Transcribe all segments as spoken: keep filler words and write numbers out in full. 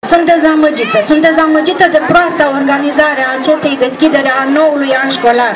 Sunt dezamăgită. Sunt dezamăgită de proasta organizare a acestei deschidere a noului an școlar.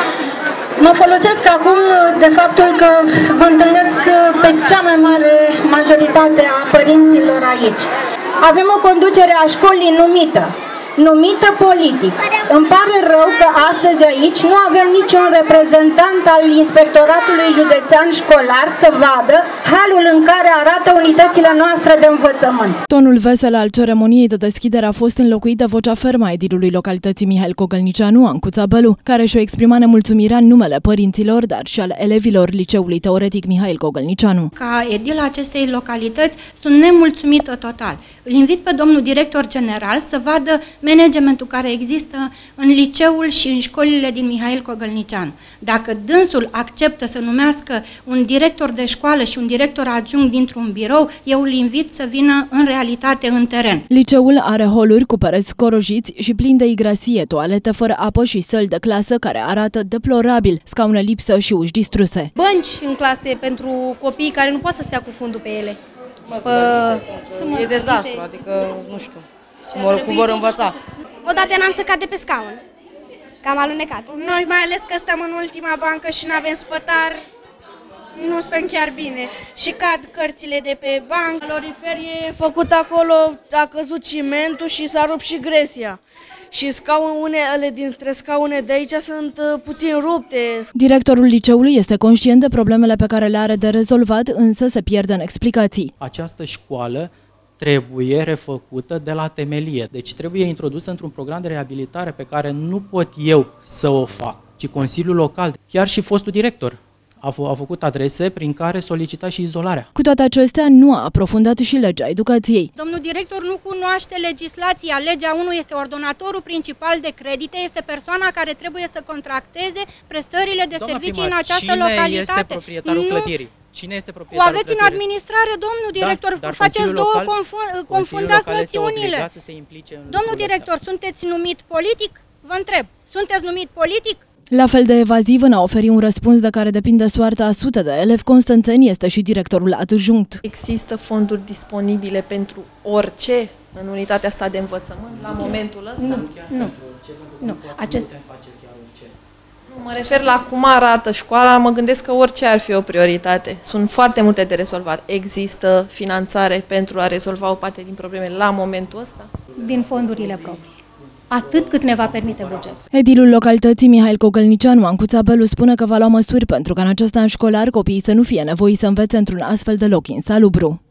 Mă folosesc acum de faptul că mă întâlnesc pe cea mai mare majoritate a părinților aici. Avem o conducere a școlii numită, numită politic. Îmi pare rău că astăzi aici nu avem niciun reprezentant al Inspectoratului Județean Școlar să vadă halul în care arată unitățile noastre de învățământ. Tonul vesel al ceremoniei de deschidere a fost înlocuit de vocea fermă a edilului localității Mihail Cogălnicianu, Ancuța Belu, care și-o exprima nemulțumirea în numele părinților, dar și al elevilor Liceului Teoretic Mihail Cogălnicianu. Ca edil acestei localități sunt nemulțumită total. Îl invit pe domnul director general să vadă managementul care există în liceul și în școlile din Mihail Cogălnicianu. Dacă dânsul acceptă să numească un director de școală și un director adjunct dintr-un birou, eu îl invit să vină în realitate în teren. Liceul are holuri cu pereți corojiți și plin de igrasie, toalete fără apă și săli de clasă care arată deplorabil, scaune lipsă și uși distruse. Bănci în clase pentru copiii care nu pot să stea cu fundul pe ele. Pă... E dezastru, adică nu știu cum vor învăța. Odată n-am săcat de pe scaun, că am alunecat. Noi, mai ales că stăm în ultima bancă și nu avem spătar, nu stăm chiar bine. Și cad cărțile de pe bancă. Calorifer e făcut acolo, a căzut cimentul și s-a rupt și gresia. Și scaunele dintre scaune de aici sunt puțin rupte. Directorul liceului este conștient de problemele pe care le are de rezolvat, însă se pierde în explicații. Această școală trebuie refăcută de la temelie. Deci trebuie introdusă într-un program de reabilitare pe care nu pot eu să o fac, ci Consiliul Local. Chiar și fostul director a, a făcut adrese prin care solicita și izolarea. Cu toate acestea, nu a aprofundat și legea educației. Domnul director nu cunoaște legislația. Legea unu este ordonatorul principal de credite, este persoana care trebuie să contracteze prestările de Doamna servicii primar, în această cine localitate. Cine este proprietarul nu... clădirii? Cine este O proprietarul aveți clădirii? în administrare, domnul director, da, faceți două local, confund, confundați noțiunile. Să se implice în domnul director, astea. Sunteți numit politic? Vă întreb, sunteți numit politic? La fel de evaziv în a oferi un răspuns de care depinde soarta a sute de elevi constanțeni este și directorul adjunct. Există fonduri disponibile pentru orice în unitatea asta de învățământ la momentul ăsta? Nu, nu. nu. Acest... Nu, mă refer la cum arată școala, mă gândesc că orice ar fi o prioritate. Sunt foarte multe de rezolvat. Există finanțare pentru a rezolva o parte din probleme la momentul ăsta? Din fondurile proprii. Atât cât ne va permite bugetul. Edilul localității Mihail Cogălnicianu, Ancuța Belu, spune că va lua măsuri pentru ca în acest an școlar copiii să nu fie nevoiți să învețe într-un astfel de loc insalubru.